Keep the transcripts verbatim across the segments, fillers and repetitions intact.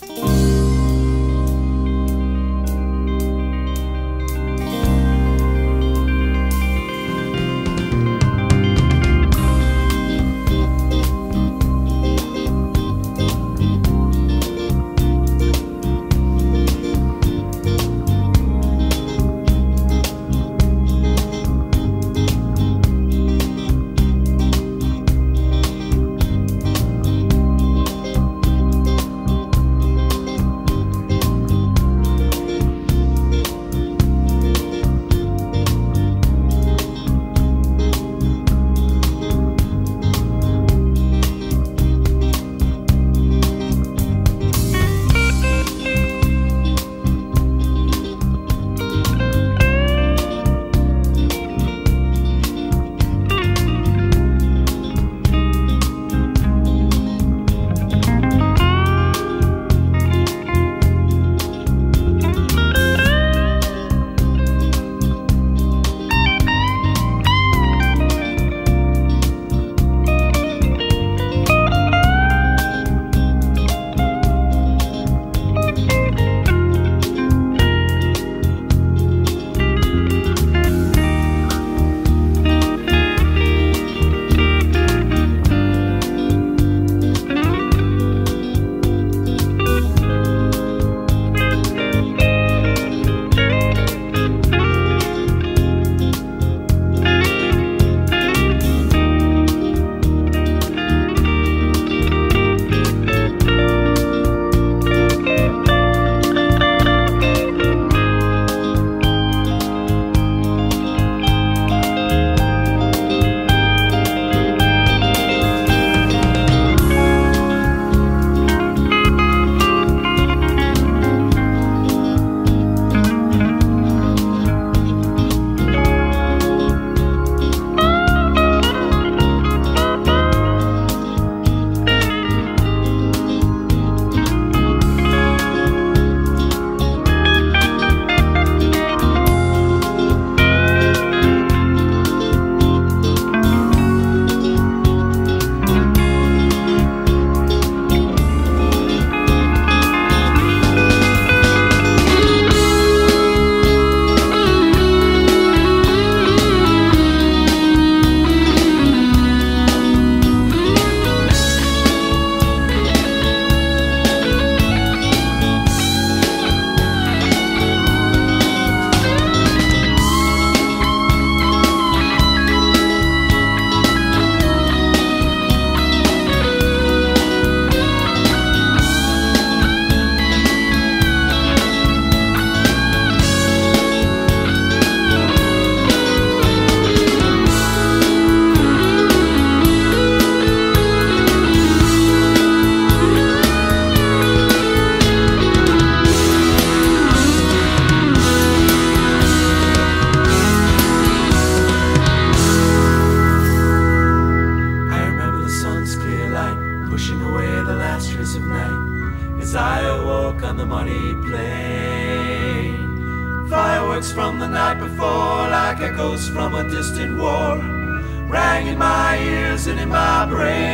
Fireworks from the night before, like echoes from a distant war, rang in my ears and in my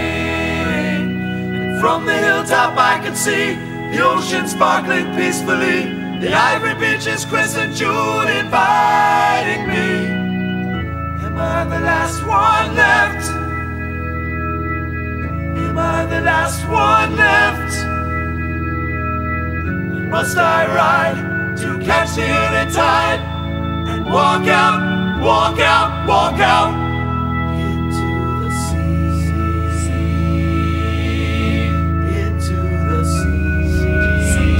brain. And from the hilltop I could see the ocean sparkling peacefully, the ivory beaches, crescent jewel inviting me. Am I the last one left? Am I the last one left? And must I ride to catch the early tide and walk out, walk out, walk out into the sea, sea, into the sea.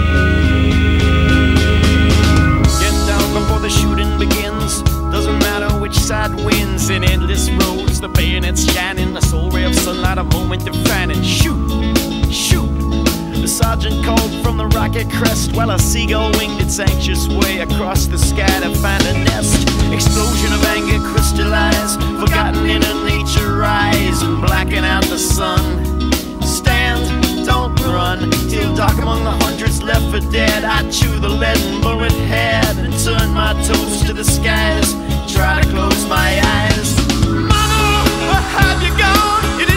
Get down before the shooting begins. Doesn't matter which side wins. In endless roads, the bayonets shining, a soul ray of sunlight, a moment defining. Shoot, shoot. The sergeant called from the rocket crest, while a seagull winged its anxious way across the sky to find a nest. Explosion of anger crystallized, forgotten inner nature rise and blacking out the sun. Stand, don't run, till dark among the hundreds left for dead. I chew the leaden bullet head and turn my toes to the skies, try to close my eyes. Mother, where have you gone? You